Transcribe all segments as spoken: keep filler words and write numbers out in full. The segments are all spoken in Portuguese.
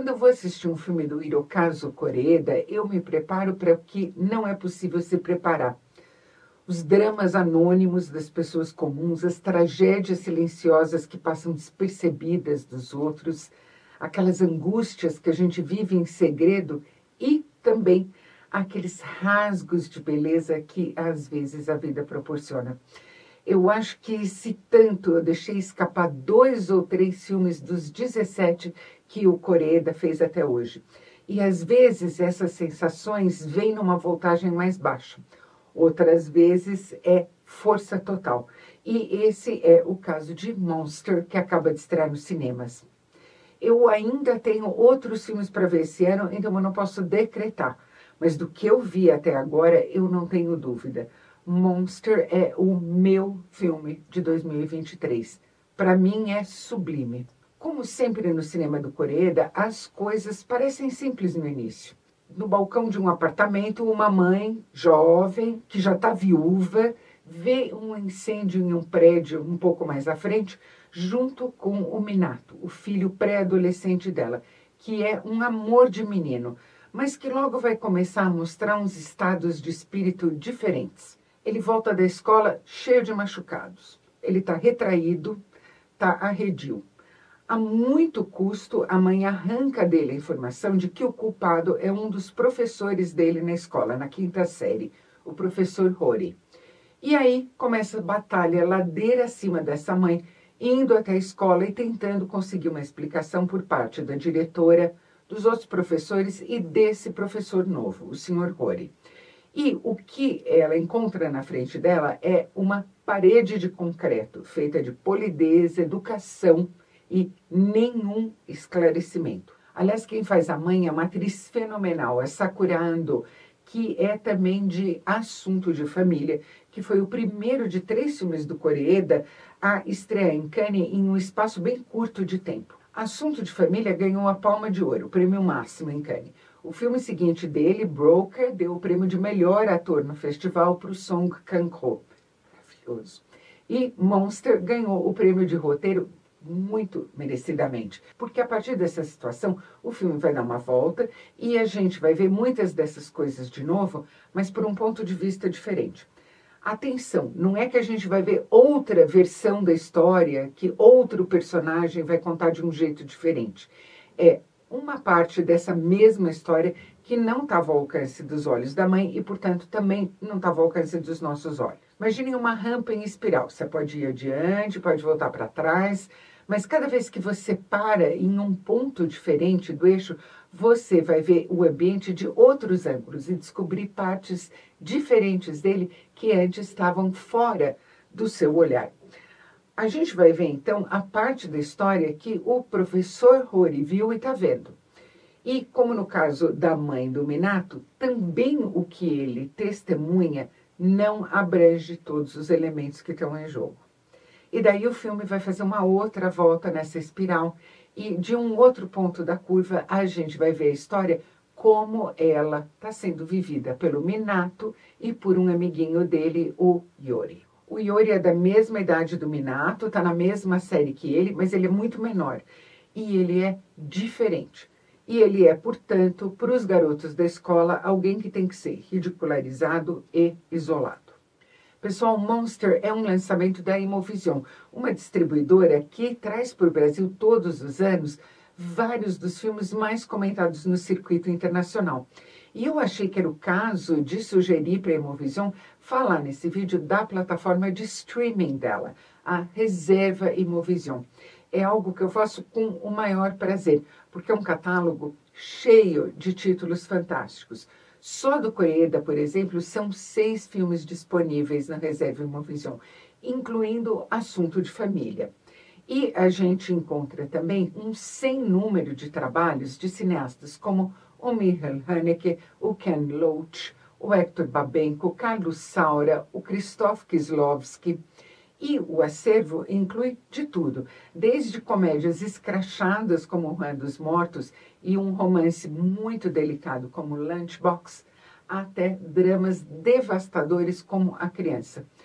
Quando eu vou assistir um filme do Hirokazu Koreeda, eu me preparo para o que não é possível se preparar. Os dramas anônimos das pessoas comuns, as tragédias silenciosas que passam despercebidas dos outros, aquelas angústias que a gente vive em segredo e também aqueles rasgos de beleza que às vezes a vida proporciona. Eu acho que se tanto eu deixei escapar dois ou três filmes dos dezessete que o Koreeda fez até hoje. E às vezes essas sensações vêm numa voltagem mais baixa. Outras vezes é força total. E esse é o caso de Monster, que acaba de estrear nos cinemas. Eu ainda tenho outros filmes para ver esse ano, então eu não posso decretar. Mas do que eu vi até agora, eu não tenho dúvida. Monster é o meu filme de dois mil e vinte e três. Para mim é sublime. Como sempre no cinema do Koreeda, as coisas parecem simples no início. No balcão de um apartamento, uma mãe jovem, que já está viúva, vê um incêndio em um prédio um pouco mais à frente, junto com o Minato, o filho pré-adolescente dela, que é um amor de menino, mas que logo vai começar a mostrar uns estados de espírito diferentes. Ele volta da escola cheio de machucados. Ele está retraído, está arredio. A muito custo, a mãe arranca dele a informação de que o culpado é um dos professores dele na escola, na quinta série, o professor Hori. E aí começa a batalha ladeira acima dessa mãe, indo até a escola e tentando conseguir uma explicação por parte da diretora, dos outros professores e desse professor novo, o senhor Hori. E o que ela encontra na frente dela é uma parede de concreto, feita de polidez, educação e nenhum esclarecimento. Aliás, quem faz a mãe é uma atriz fenomenal, a Sakura Ando, que é também de Assunto de Família, que foi o primeiro de três filmes do Koreeda a estrear em Cannes em um espaço bem curto de tempo. Assunto de Família ganhou a Palma de Ouro, o prêmio máximo em Cannes. O filme seguinte dele, Broker, deu o prêmio de melhor ator no festival para o Song Kang-ho. Maravilhoso. E Monster ganhou o prêmio de roteiro muito merecidamente, porque a partir dessa situação o filme vai dar uma volta e a gente vai ver muitas dessas coisas de novo, mas por um ponto de vista diferente. Atenção, não é que a gente vai ver outra versão da história, que outro personagem vai contar de um jeito diferente. É uma parte dessa mesma história que não estava ao alcance dos olhos da mãe e, portanto, também não estava ao alcance dos nossos olhos. Imaginem uma rampa em espiral. Você pode ir adiante, pode voltar para trás, mas cada vez que você para em um ponto diferente do eixo, você vai ver o ambiente de outros ângulos e descobrir partes diferentes dele que antes estavam fora do seu olhar. A gente vai ver, então, a parte da história que o professor Hori viu e está vendo. E, como no caso da mãe do Minato, também o que ele testemunha não abrange todos os elementos que estão em jogo. E daí o filme vai fazer uma outra volta nessa espiral e de um outro ponto da curva a gente vai ver a história como ela está sendo vivida pelo Minato e por um amiguinho dele, o Yori. O Yori é da mesma idade do Minato, está na mesma série que ele, mas ele é muito menor e ele é diferente. E ele é, portanto, para os garotos da escola, alguém que tem que ser ridicularizado e isolado. Pessoal, Monster é um lançamento da Imovision, uma distribuidora que traz para o Brasil todos os anos vários dos filmes mais comentados no circuito internacional. E eu achei que era o caso de sugerir para a Imovision falar nesse vídeo da plataforma de streaming dela, a Reserva Imovision. É algo que eu faço com o maior prazer, porque é um catálogo cheio de títulos fantásticos. Só do Koreeda, por exemplo, são seis filmes disponíveis na Reserva Imovision, incluindo Assunto de Família. E a gente encontra também um sem número de trabalhos de cineastas como o Michael Haneke, o Ken Loach, o Hector Babenco, o Carlos Saura, o Krzysztof Kieslowski. E o acervo inclui de tudo, desde comédias escrachadas como Juan dos Mortos e um romance muito delicado como Lunchbox, até dramas devastadores como A Criança.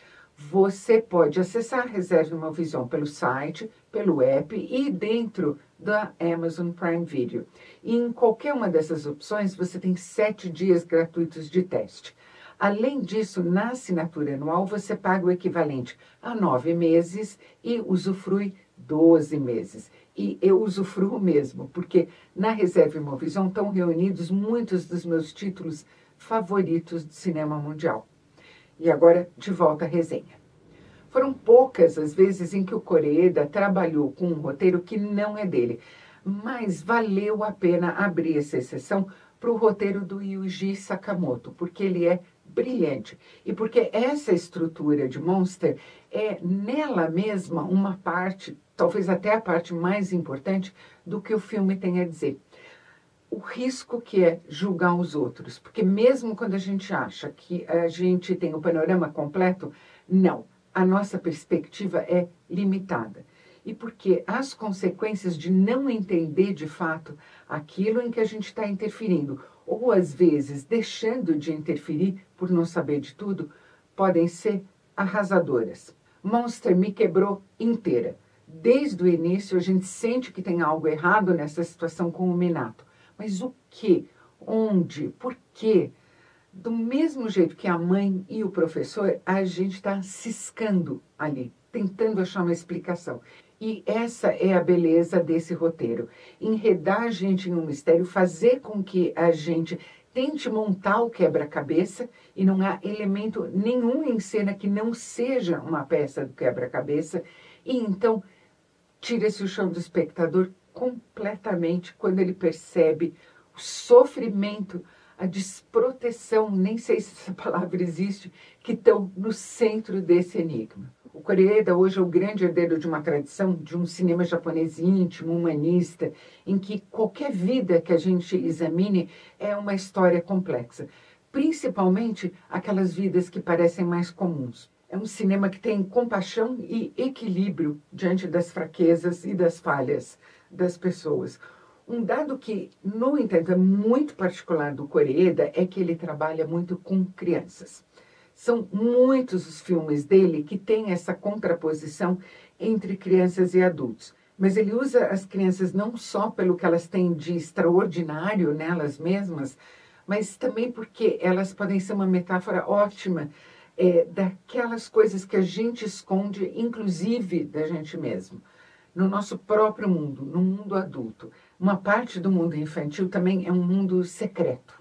Você pode acessar a Reserve Uma Visão pelo site, pelo app e dentro da Amazon Prime Video. E em qualquer uma dessas opções, você tem sete dias gratuitos de teste. Além disso, na assinatura anual, você paga o equivalente a nove meses e usufrui doze meses. E eu usufruo mesmo, porque na Reserve Uma Visão estão reunidos muitos dos meus títulos favoritos do cinema mundial. E agora, de volta à resenha. Foram poucas as vezes em que o Koreeda trabalhou com um roteiro que não é dele, mas valeu a pena abrir essa exceção para o roteiro do Yuji Sakamoto, porque ele é brilhante. E porque essa estrutura de Monster é nela mesma uma parte, talvez até a parte mais importante do que o filme tem a dizer. O risco que é julgar os outros, porque mesmo quando a gente acha que a gente tem o panorama completo, não, a nossa perspectiva é limitada. E porque as consequências de não entender de fato aquilo em que a gente está interferindo, ou às vezes deixando de interferir por não saber de tudo, podem ser arrasadoras. Monster me quebrou inteira. Desde o início a gente sente que tem algo errado nessa situação com o Minato. Mas o que? Onde? Por quê? Do mesmo jeito que a mãe e o professor, a gente está ciscando ali, tentando achar uma explicação. E essa é a beleza desse roteiro. Enredar a gente em um mistério, fazer com que a gente tente montar o quebra-cabeça e não há elemento nenhum em cena que não seja uma peça do quebra-cabeça. E então tira-se o chão do espectador completamente quando ele percebe o sofrimento, a desproteção, nem sei se essa palavra existe, que estão no centro desse enigma. O Koreeda hoje é o grande herdeiro de uma tradição, de um cinema japonês íntimo, humanista, em que qualquer vida que a gente examine é uma história complexa, principalmente aquelas vidas que parecem mais comuns. É um cinema que tem compaixão e equilíbrio diante das fraquezas e das falhas das pessoas. Um dado que, no entanto, é muito particular do Koreeda é que ele trabalha muito com crianças. São muitos os filmes dele que têm essa contraposição entre crianças e adultos. Mas ele usa as crianças não só pelo que elas têm de extraordinário nelas mesmas, mas também porque elas podem ser uma metáfora ótima é, daquelas coisas que a gente esconde, inclusive da gente mesmo. No nosso próprio mundo, no mundo adulto. Uma parte do mundo infantil também é um mundo secreto,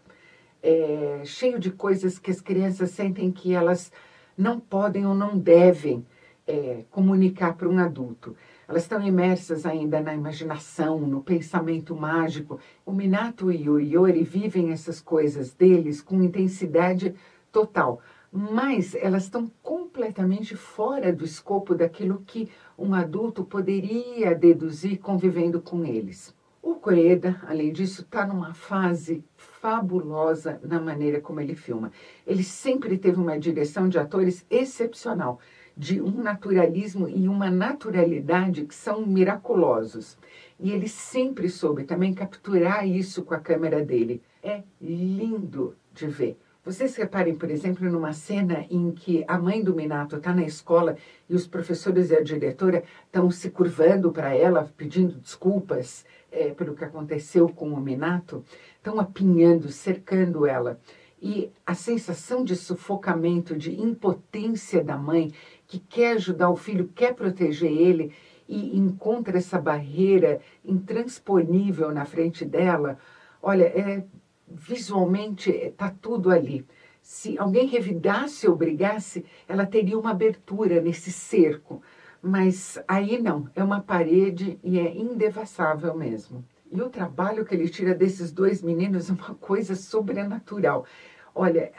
é, cheio de coisas que as crianças sentem que elas não podem ou não devem é, comunicar para um adulto. Elas estão imersas ainda na imaginação, no pensamento mágico. O Minato e o Iori vivem essas coisas deles com intensidade total, mas elas estão completamente fora do escopo daquilo que um adulto poderia deduzir convivendo com eles. O Koreeda, além disso, está numa fase fabulosa na maneira como ele filma. Ele sempre teve uma direção de atores excepcional, de um naturalismo e uma naturalidade que são miraculosos. E ele sempre soube também capturar isso com a câmera dele. É lindo de ver. Vocês reparem, por exemplo, numa cena em que a mãe do Minato está na escola e os professores e a diretora estão se curvando para ela, pedindo desculpas é, pelo que aconteceu com o Minato, estão apinhando, cercando ela. E a sensação de sufocamento, de impotência da mãe, que quer ajudar o filho, quer proteger ele, e encontra essa barreira intransponível na frente dela, olha, é... visualmente está tudo ali. Se alguém revidasse ou brigasse, ela teria uma abertura nesse cerco. Mas aí não, é uma parede e é indevassável mesmo. E o trabalho que ele tira desses dois meninos é uma coisa sobrenatural. Olha,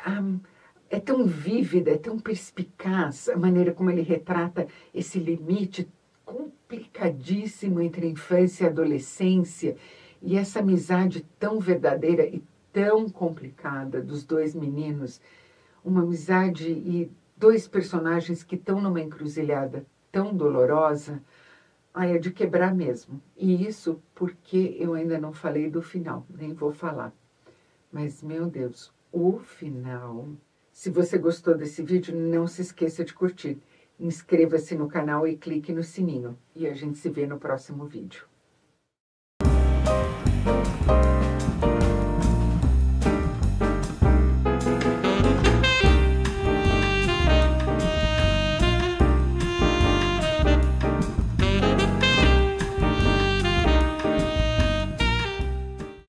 é tão vívida, é tão perspicaz a maneira como ele retrata esse limite complicadíssimo entre a infância e a adolescência e essa amizade tão verdadeira e tão complicada dos dois meninos, uma amizade e dois personagens que estão numa encruzilhada tão dolorosa, ai, é de quebrar mesmo. E isso porque eu ainda não falei do final, nem vou falar. Mas, meu Deus, o final... Se você gostou desse vídeo, não se esqueça de curtir. inscreva-se no canal e clique no sininho. E a gente se vê no próximo vídeo.